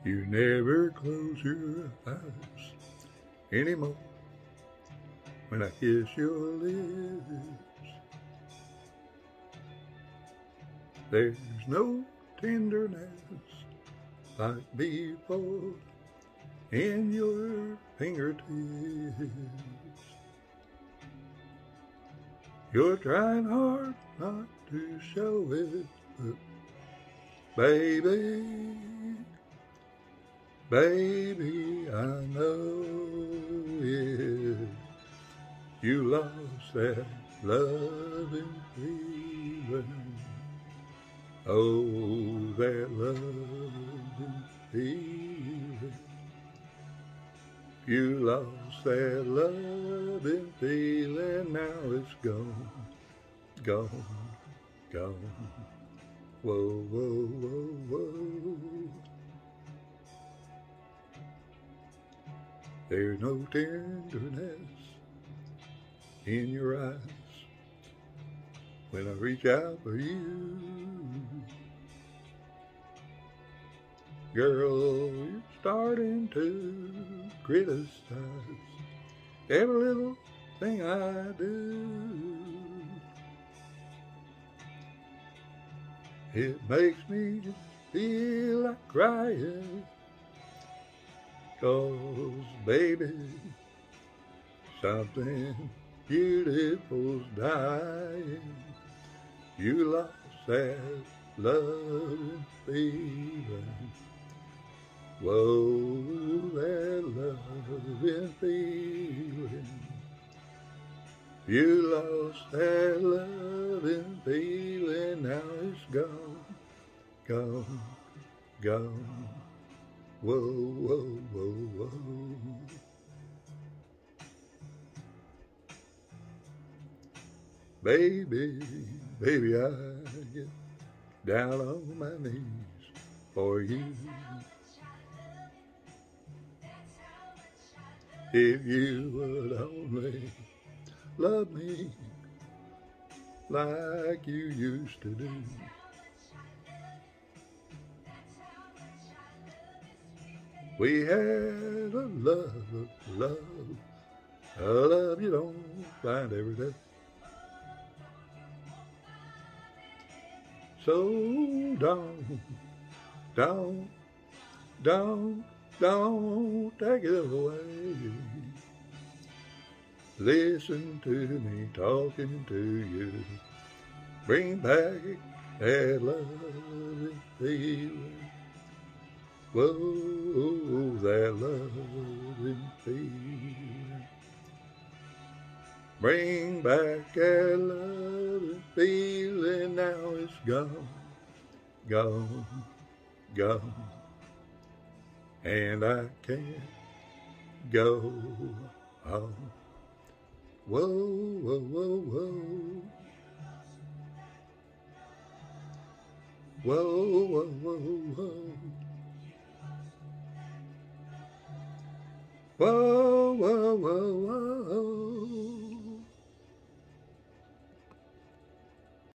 You never close your eyes anymore when I kiss your lips. There's no tenderness like before in your fingertips. You're trying hard not to show it, but baby, baby, I know it. You lost that loving feeling. Oh, that loving feeling. You lost that loving feeling. Now it's gone, gone, gone. Whoa, whoa, whoa, whoa. There's no tenderness in your eyes when I reach out for you. Girl, you're starting to criticize every little thing I do. It makes me just feel like crying, 'cause baby, something beautiful's dying. You lost that loving feeling. Whoa, that loving feeling. You lost that loving feeling. Now it's gone, gone, gone. Whoa, whoa, whoa, whoa. Baby, baby, I get down on my knees for you. If you would only love me like you used to do. We had a love you don't find every day. So don't take it away. Listen to me talking to you. Bring back that loving feeling. Whoa, that loving feeling. Bring back that loving feeling. Now it's gone, gone, gone. And I can't go on. Whoa, whoa, whoa, whoa. Whoa, whoa, whoa, whoa. Whoa, whoa, whoa, whoa.